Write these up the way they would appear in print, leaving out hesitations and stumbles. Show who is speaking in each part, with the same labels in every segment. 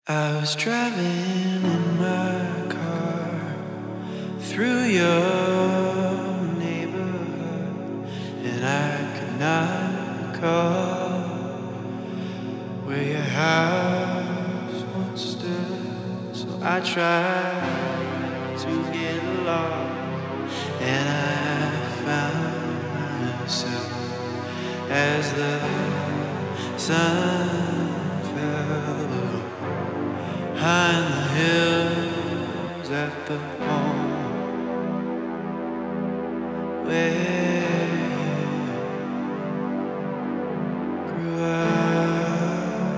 Speaker 1: I was driving in my car through your neighborhood, and I could not recall where your house once stood. So I tried to get lost, and I found myself as the sun fell behind the hills at the home where you grew up.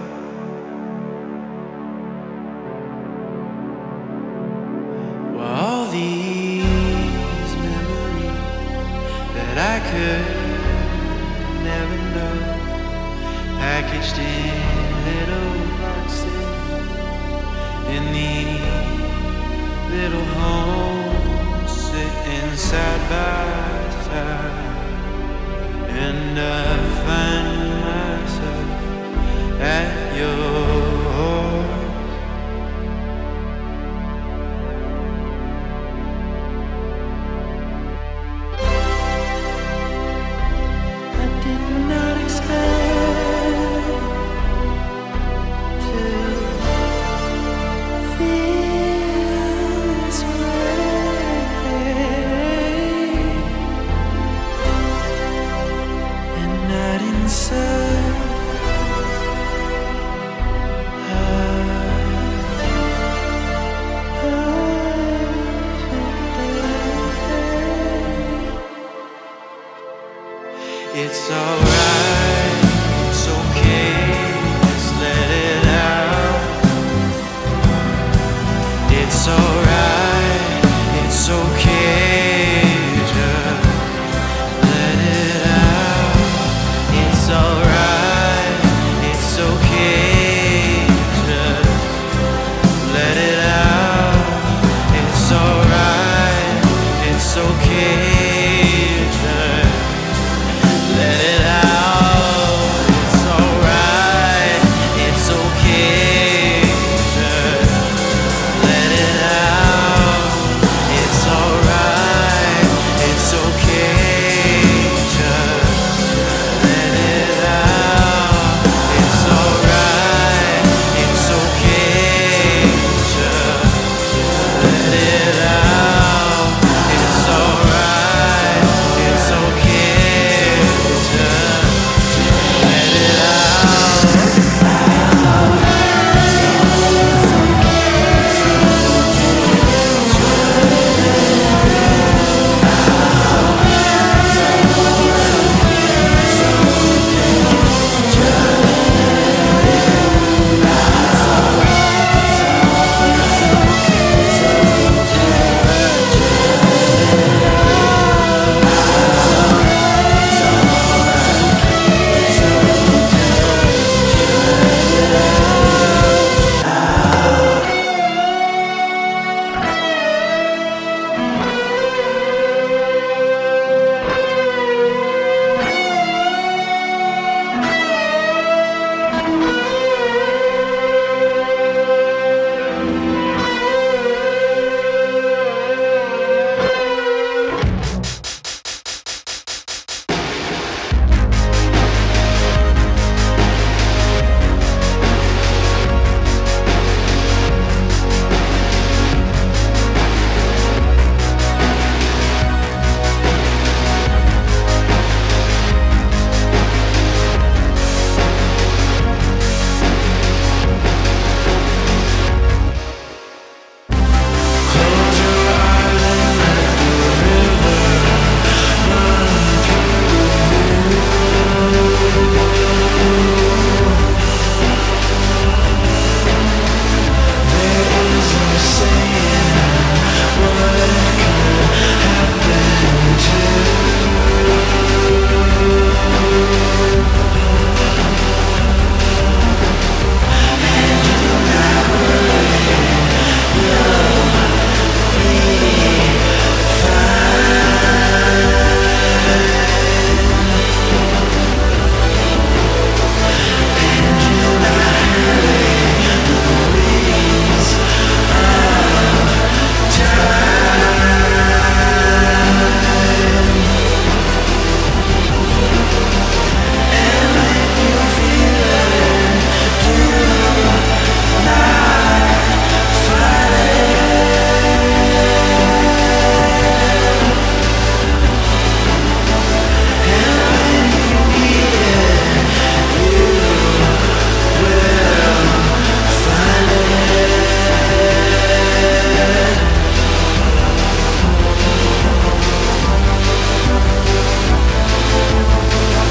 Speaker 1: Well, all these memories that I could never know, packaged in little boxes in these little homes, sitting side by side, and I find myself at your